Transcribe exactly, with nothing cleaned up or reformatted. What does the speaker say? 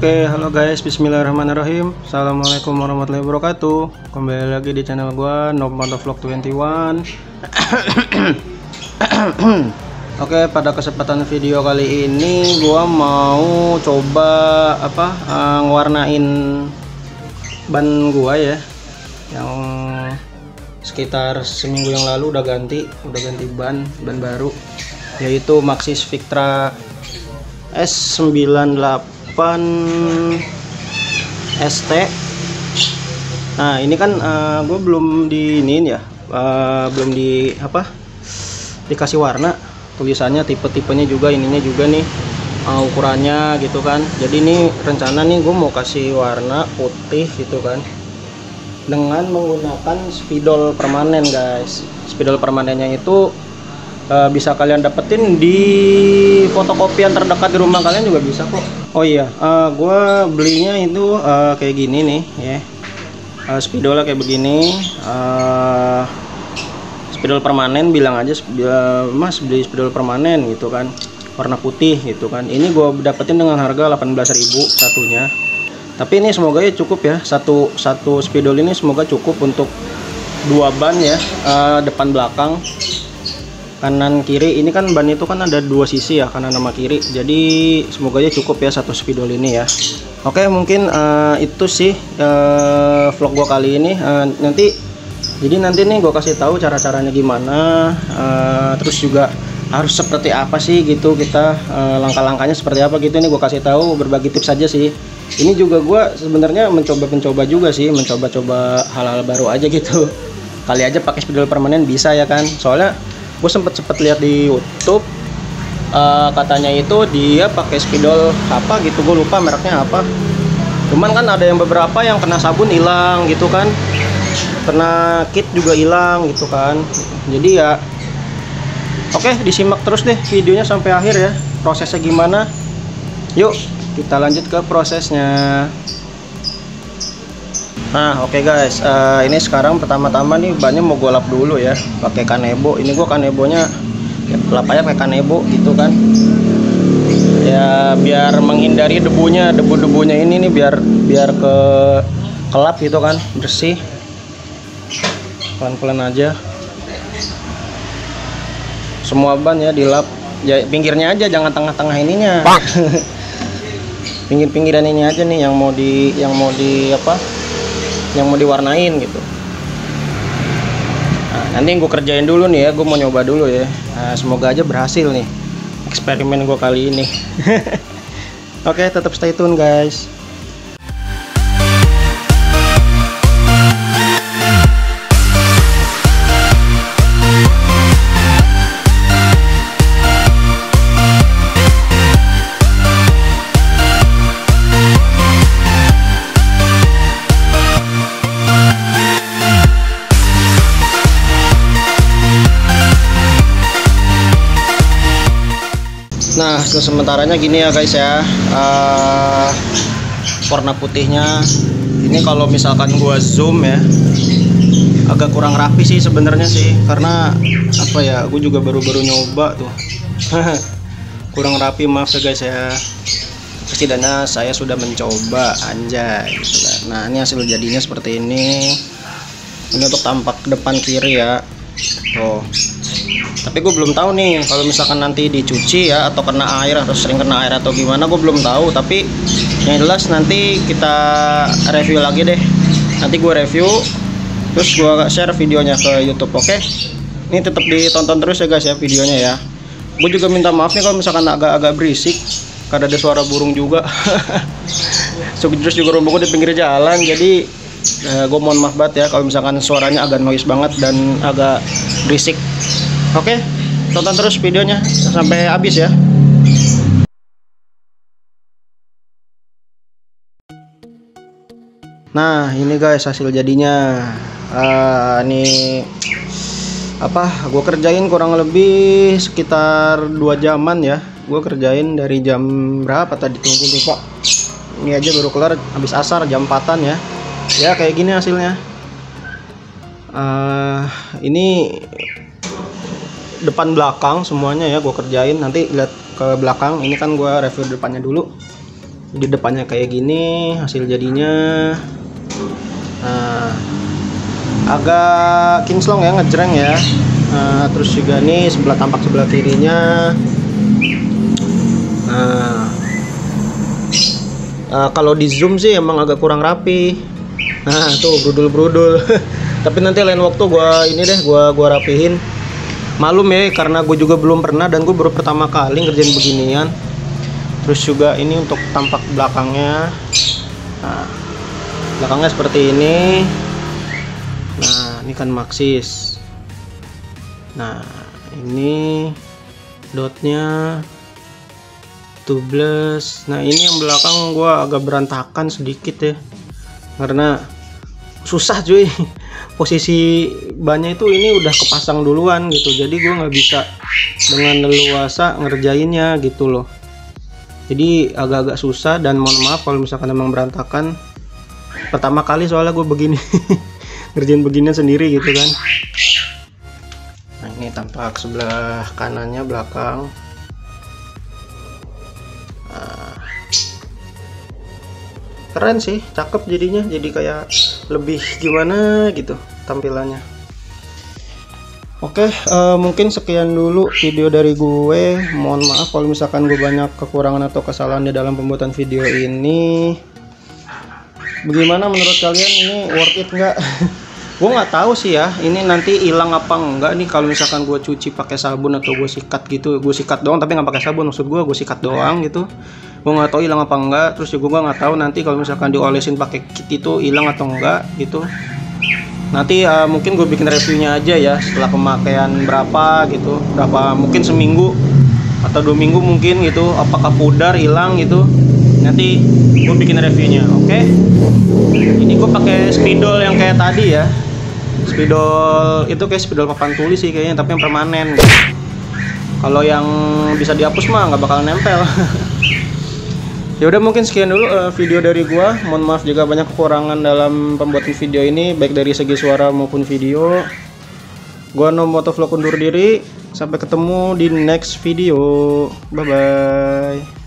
Oke, halo guys, bismillahirrahmanirrahim. Assalamualaikum warahmatullahi wabarakatuh. Kembali lagi di channel gua, Nob Motovlog dua puluh satu. Oke, pada kesempatan video kali ini gua mau coba apa uh, ngewarnain ban gua ya, yang sekitar seminggu yang lalu udah ganti, udah ganti ban, ban baru, yaitu Maxxis Victra S sembilan delapan S T. Nah ini kan uh, gue belum di ini ya, uh, belum di apa dikasih warna, tulisannya tipe-tipenya juga, ininya juga nih uh, ukurannya gitu kan. Jadi ini rencana nih gue mau kasih warna putih gitu kan, dengan menggunakan spidol permanen guys. Spidol permanennya itu Uh, bisa kalian dapetin di fotokopian terdekat di rumah kalian juga bisa kok. Oh iya, uh, gue belinya itu uh, kayak gini nih ya, uh, spidolnya kayak begini, uh, spidol permanen, bilang aja uh, mas beli spidol permanen gitu kan, warna putih gitu kan. Ini gue dapetin dengan harga delapan belas ribu satunya, tapi ini semoga ya cukup ya, satu satu spidol ini semoga cukup untuk dua ban ya, uh, depan belakang, kanan kiri. Ini kan ban itu kan ada dua sisi ya, kanan sama kiri, jadi semoga aja cukup ya satu spidol ini ya. Oke, mungkin uh, itu sih uh, vlog gua kali ini. Uh, nanti jadi nanti nih gua kasih tahu cara-caranya gimana, uh, terus juga harus seperti apa sih gitu kita, uh, langkah-langkahnya seperti apa gitu. Ini gua kasih tahu, berbagi tips aja sih. Ini juga gua sebenarnya mencoba-mencoba juga sih, mencoba-coba hal-hal baru aja gitu. Kali aja pakai spidol permanen bisa ya kan, soalnya gue sempet sempet lihat di YouTube, uh, katanya itu dia pakai spidol apa gitu, gue lupa mereknya apa. Cuman kan ada yang beberapa yang kena sabun hilang gitu kan, kena kit juga hilang gitu kan. Jadi ya oke, disimak terus deh videonya sampai akhir ya, prosesnya gimana. Yuk kita lanjut ke prosesnya. Nah oke okay guys, uh, ini sekarang pertama-tama nih bannya mau gue lap dulu ya, pakai kanebo. Ini gue kanebonya ya, lap aja pakai kanebo gitu kan, ya biar menghindari debunya, debu-debunya ini nih biar biar ke kelap gitu kan, bersih. Pelan-pelan aja, semua ban ya dilap ya, pinggirnya aja, jangan tengah-tengah ininya. Pinggir-pinggiran ini aja nih yang mau di yang mau di apa yang mau diwarnain gitu. Nah, nanti gue kerjain dulu nih ya, gue mau nyoba dulu ya. Nah, semoga aja berhasil nih eksperimen gue kali ini. Oke, tetap stay tune guys. Nah, sementaranya gini ya guys ya, uh, warna putihnya ini kalau misalkan gua zoom ya agak kurang rapi sih sebenarnya sih, karena apa ya, gue juga baru-baru nyoba tuh. Kurang rapi, maaf ya guys ya, setidaknya saya sudah mencoba anjay gitu kan. Nah ini hasil jadinya seperti ini. Ini untuk tampak depan kiri ya. Oh, tapi gue belum tahu nih kalau misalkan nanti dicuci ya, atau kena air, atau sering kena air atau gimana, gue belum tahu. Tapi yang jelas nanti kita review lagi deh. Nanti gue review, terus gue share videonya ke YouTube. Oke, ini tetap ditonton terus ya guys ya videonya ya. Gue juga minta maaf nih kalau misalkan agak-agak berisik, karena ada suara burung juga. Terus juga rumah gue di pinggir jalan, jadi eh, gue mohon maaf banget ya kalau misalkan suaranya agak noise banget dan agak berisik. Oke, tonton terus videonya sampai habis ya. Nah ini guys hasil jadinya. Uh, ini apa, gue kerjain kurang lebih sekitar dua jaman ya. Gue kerjain dari jam berapa tadi, tunggu lupa. Ini aja baru kelar habis asar jam empatan ya. Ya kayak gini hasilnya. Uh, ini depan belakang semuanya ya gue kerjain. Nanti lihat ke belakang, ini kan gue review depannya dulu. Di depannya kayak gini hasil jadinya. Nah, agak kinclong ya, ngejreng ya. Nah, terus juga nih sebelah tampak sebelah kirinya. Nah, uh, kalau di zoom sih emang agak kurang rapi. Nah tuh brudul-brudul. Tapi nanti lain waktu gua ini deh, gua gua rapihin. Malum ya karena gue juga belum pernah dan gue baru pertama kali ngerjain beginian. Terus juga ini untuk tampak belakangnya. Nah, belakangnya seperti ini. Nah, ini kan Maxxis. Nah, ini dotnya tubeless. Nah, ini yang belakang gua agak berantakan sedikit ya. Karena susah cuy. Posisi bannya itu ini udah kepasang duluan gitu. Jadi gua nggak bisa dengan leluasa ngerjainnya gitu loh. Jadi agak-agak susah dan mohon maaf kalau misalkan emang berantakan. Pertama kali soalnya gue begini ngerjain beginian sendiri gitu kan. Nah, ini tampak sebelah kanannya belakang. Nah, keren sih, cakep jadinya. Jadi kayak lebih gimana gitu tampilannya. Oke, uh, mungkin sekian dulu video dari gue. Mohon maaf kalau misalkan gue banyak kekurangan atau kesalahan di dalam pembuatan video ini. Bagaimana menurut kalian, ini worth it nggak? Gue nggak tahu sih ya, ini nanti hilang apa enggak nih kalau misalkan gue cuci pakai sabun atau gue sikat gitu. Gue sikat doang tapi nggak pakai sabun, maksud gue gue sikat doang gitu. Gue nggak tahu hilang apa enggak. Terus juga gue nggak tahu nanti kalau misalkan diolesin pakai kit itu hilang atau enggak gitu. Nanti uh, mungkin gue bikin reviewnya aja ya setelah pemakaian berapa gitu, berapa mungkin seminggu atau dua minggu mungkin gitu, apakah pudar hilang gitu. Nanti gue bikin reviewnya. Oke, okay? Ini gue pakai spidol yang kayak tadi ya, spidol itu kayak spidol papan tulis sih kayaknya, tapi yang permanen gitu. Kalau yang bisa dihapus mah nggak bakal nempel. Ya udah, mungkin sekian dulu uh, video dari gua. Mohon maaf jika banyak kekurangan dalam pembuatan video ini, baik dari segi suara maupun video. Gua Nomotovlog undur diri. Sampai ketemu di next video. Bye bye.